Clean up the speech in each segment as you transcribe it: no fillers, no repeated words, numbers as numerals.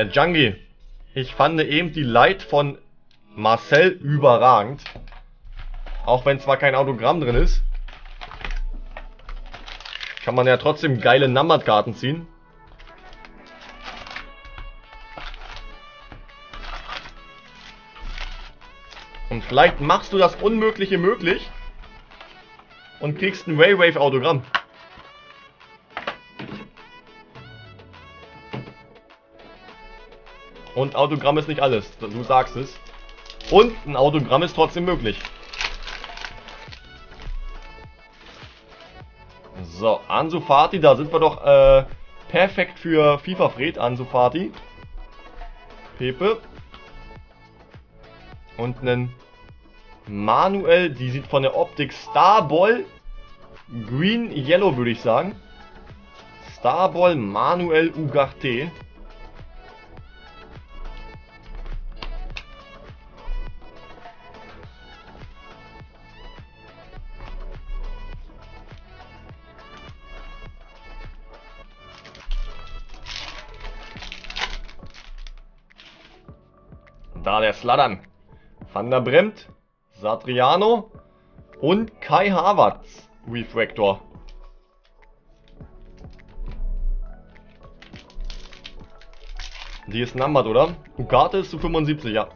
Jungie, ich fand eben die Light von Marcel überragend. Auch wenn zwar kein Autogramm drin ist. Kann man ja trotzdem geile Numbered-Karten ziehen. Und vielleicht machst du das Unmögliche möglich. Und kriegst ein Waywave-Autogramm. Und Autogramm ist nicht alles, du sagst es. Und ein Autogramm ist trotzdem möglich. So, Ansu Fati, da sind wir doch perfekt für FIFA Fred, Ansu Fati. Pepe. Und einen Manuel, die sieht von der Optik Starball Green Yellow, würde ich sagen. Starball Manuel Ugarte. Da der Slattern. Van der Bremt, Satriano und Kai Havertz Refractor. Die ist numbered, oder? Ugarte ist zu 75, ja.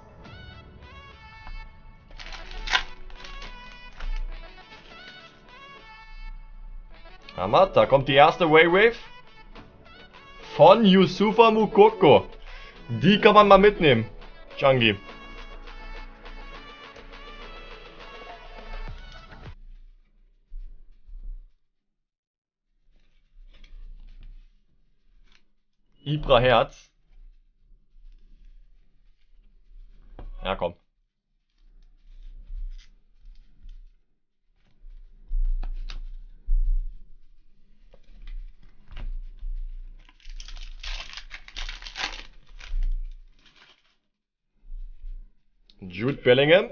Hammer, da kommt die erste Waywave von Youssoufa Moukoko. Die kann man mal mitnehmen. Jungie. Ibra Herz. Ja, komm. Jude Bellingham.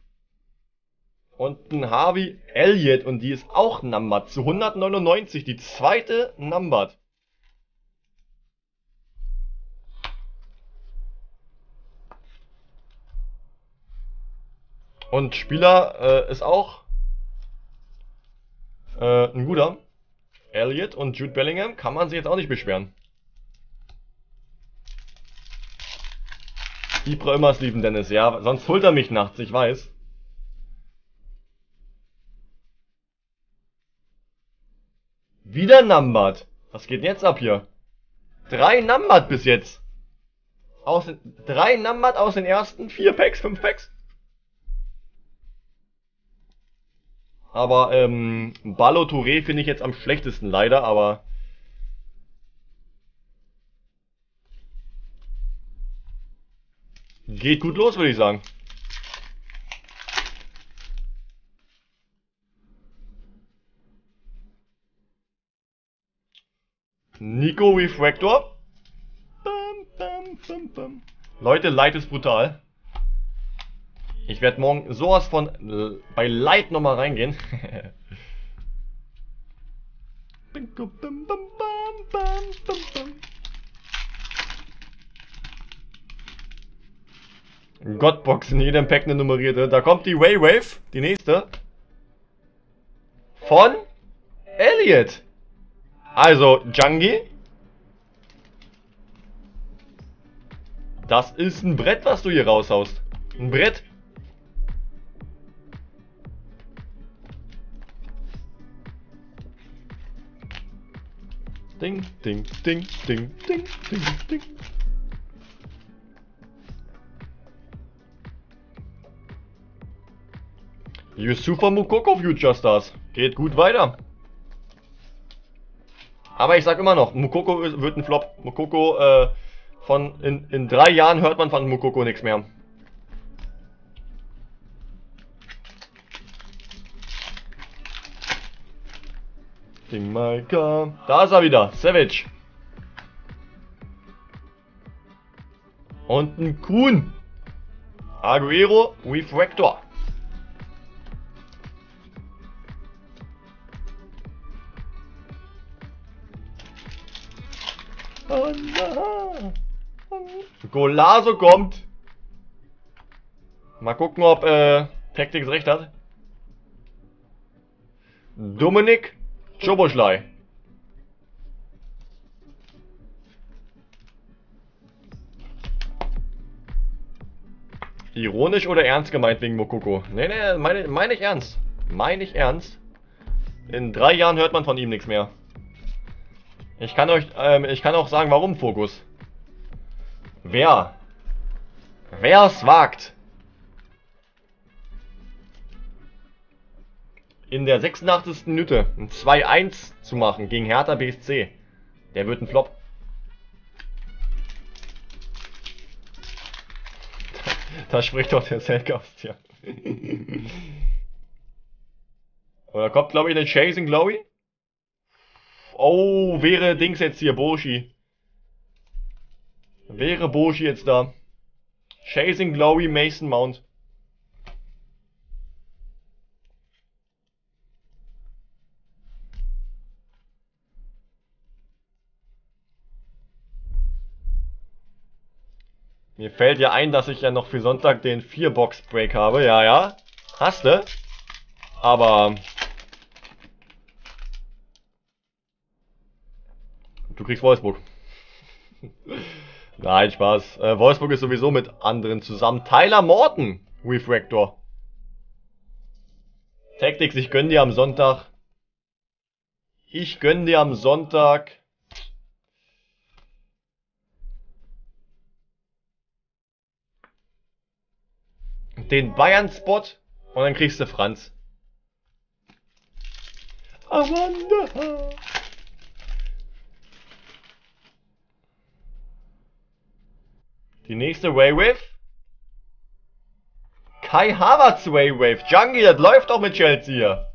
Und ein Harvey Elliott. Und die ist auch numbered. Zu 199. Die zweite numbered. Und Spieler ist auch ein guter. Elliott und Jude Bellingham. Kann man sich jetzt auch nicht beschweren. Ibra immer sleeven, Dennis. Ja, sonst holt er mich nachts, ich weiß. Wieder numbered. Was geht jetzt ab hier? 3 numbered bis jetzt. 3 numbered aus den ersten 4 Packs, 5 Packs. Aber Ballo Touré finde ich jetzt am schlechtesten leider, aber geht gut los, würde ich sagen. Nico Refractor. Bam, bam, bam, bam. Leute, Light ist brutal. Ich werde morgen sowas von bei Light nochmal reingehen. Godbox in jedem Pack eine nummerierte. Da kommt die Waywave, die nächste. Von Elliott. Also, Jungie. Das ist ein Brett, was du hier raushaust. Ein Brett. Ding, ding, ding, ding, ding, ding, ding. Youssoufa Moukoko Future Stars. Geht gut weiter. Aber ich sag immer noch, Moukoko wird ein Flop. Moukoko, in 3 Jahren hört man von Moukoko nichts mehr. Ding Maika. Da ist er wieder. Savage. Und ein Kuhn. Aguero Refractor. Golazo kommt. Mal gucken, ob Tactics recht hat. Dominik Szoboszlai. Ironisch oder ernst gemeint wegen Mokoko? Nee, meine ich ernst. Meine ich ernst. In 3 Jahren hört man von ihm nichts mehr. Ich kann auch sagen, warum, Fokus. Wer es wagt, in der 86. Minute ein 2-1 zu machen gegen Hertha BSC, der wird ein Flop. Da spricht doch der Selgast, ja. Oder kommt, glaube ich, der Chasing Glowy? Oh, wäre Dings jetzt hier, Boshi. Wäre Boshi jetzt da. Chasing Glowy, Mason Mount. Mir fällt ja ein, dass ich ja noch für Sonntag den 4-Box-Break habe. Ja, ja. Hast du? Aber du kriegst Wolfsburg. Nein, Spaß. Wolfsburg ist sowieso mit anderen zusammen. Tyler Morton, Refractor. Tactics, ich gönn dir am Sonntag. Ich gönn dir am Sonntag. Den Bayern-Spot und dann kriegst du Franz. Amanda. Die nächste Waywave. Kai Havertz Waywave. Jungie, das läuft doch mit Chelsea hier.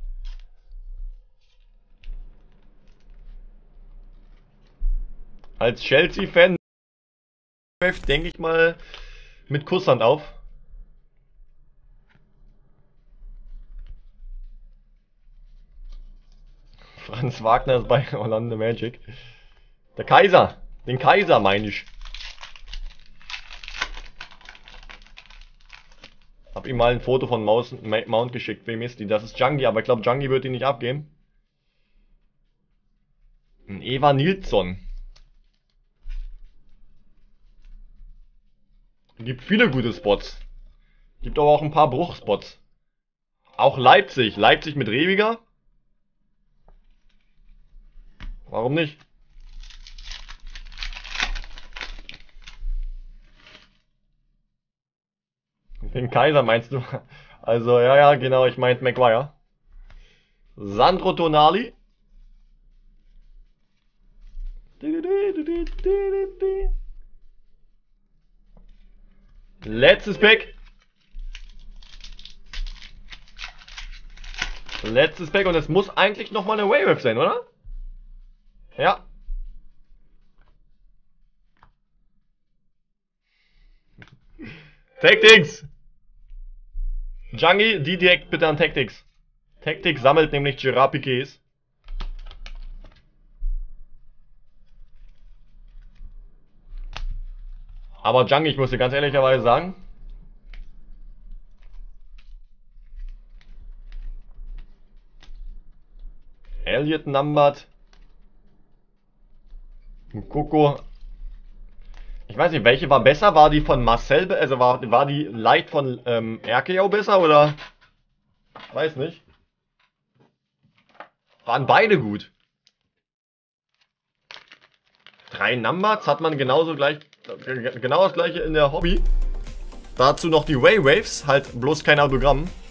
Als Chelsea-Fan denke ich mal mit Kusshand auf. Franz Wagner ist bei Orlando Magic. Der Kaiser. Den Kaiser meine ich. Hab ihm mal ein Foto von Mount geschickt. Wem ist die? Das ist Jungie, aber ich glaube Jungie wird ihn nicht abgeben. Ein Eva Nilsson. Gibt viele gute Spots. Gibt aber auch ein paar Bruchspots. Auch Leipzig. Leipzig mit Rebiger. Warum nicht? Den Kaiser meinst du? Also, ja, genau, ich meinte Maguire. Sandro Tonali. Letztes Pick. Letztes Pick und es muss eigentlich nochmal eine Waywave sein, oder? Ja. Tactics! Jungie, die direkt bitte an Tactics. Tactics sammelt nämlich Gerard Piqués. Aber Jungie, ich muss dir ganz ehrlicherweise sagen, Elliot numbered. Mokoko. Ich weiß nicht, welche war besser? War die von Marcel, also war die Light von Erkejau besser oder? Weiß nicht. Waren beide gut. 3 Numbers hat man genauso gleich, genau das gleiche in der Hobby. Dazu noch die Waywaves, halt bloß kein Autogramm.